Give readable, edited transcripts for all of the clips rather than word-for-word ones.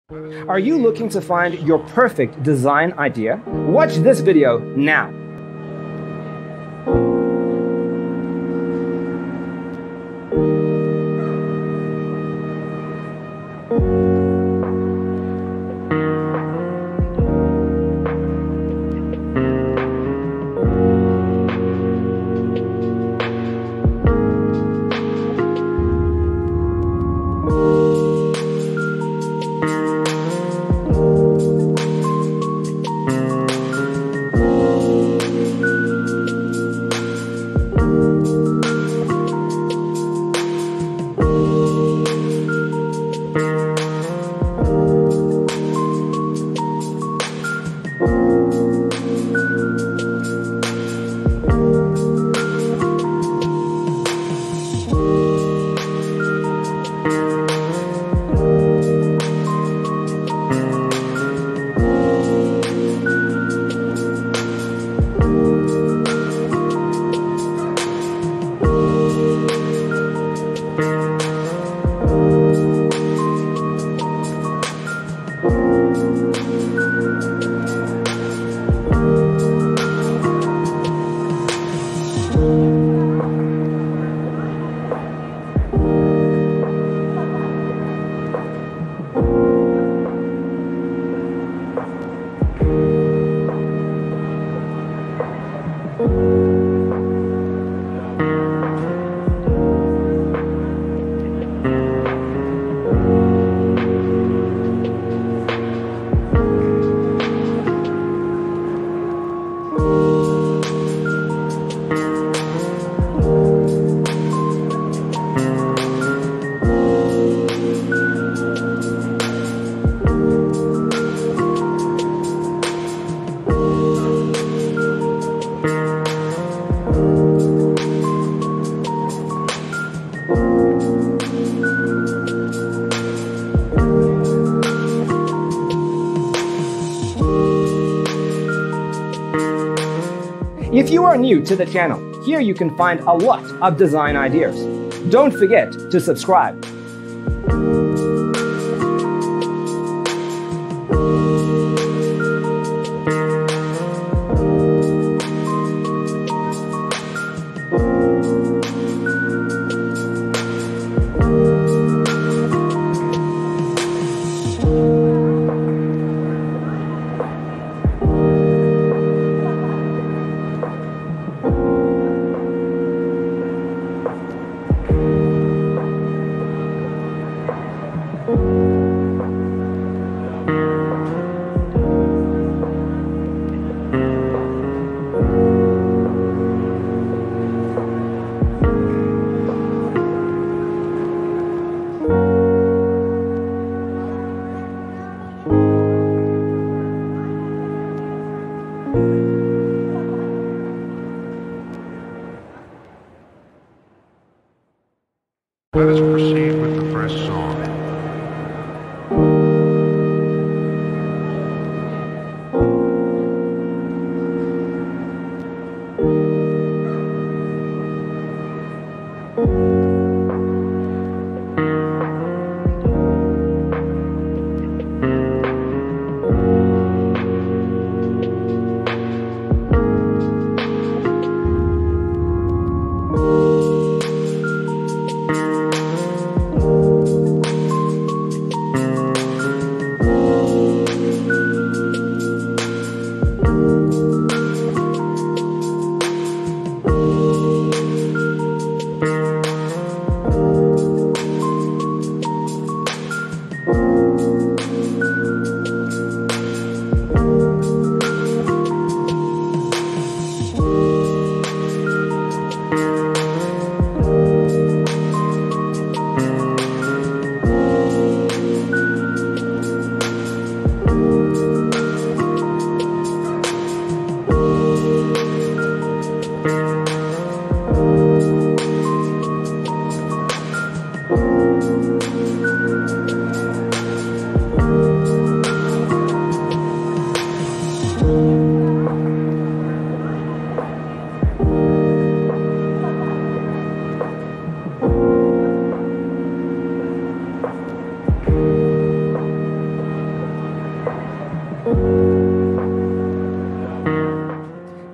Are you looking to find your perfect design idea? Watch this video now. If you are new to the channel, here you can find a lot of design ideas. Don't forget to subscribe.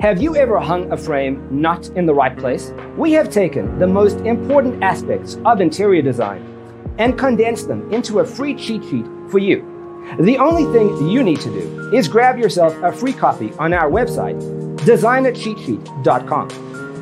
Have you ever hung a frame not in the right place? We have taken the most important aspects of interior design and condensed them into a free cheat sheet for you. The only thing you need to do is grab yourself a free copy on our website, designercheatsheet.com.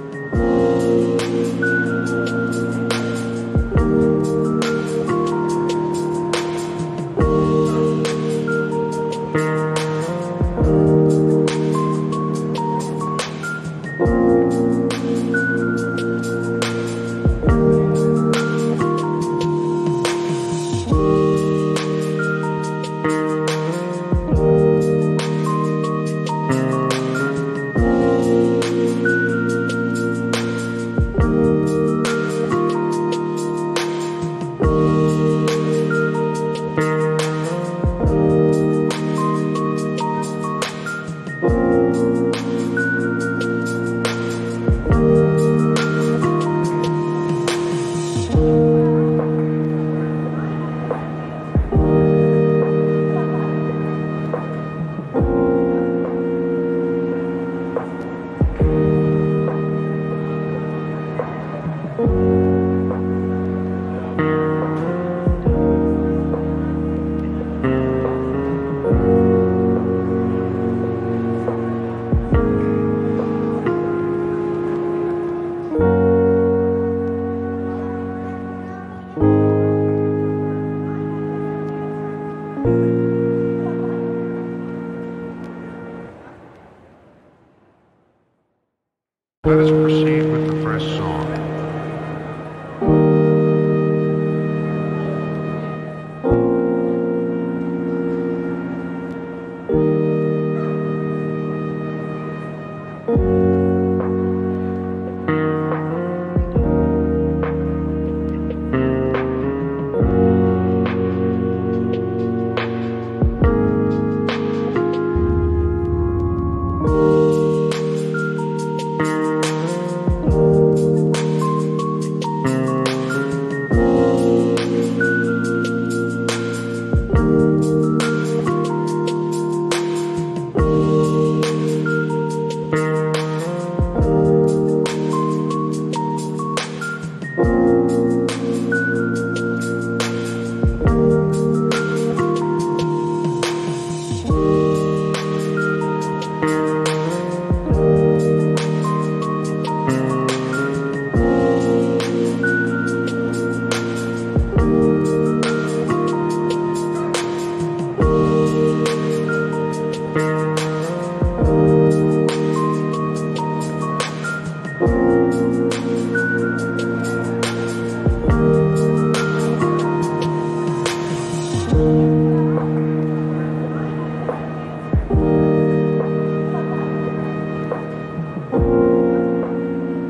Let us proceed with the first song.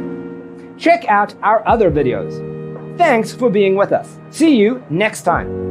Check out our other videos. Thanks for being with us. See you next time.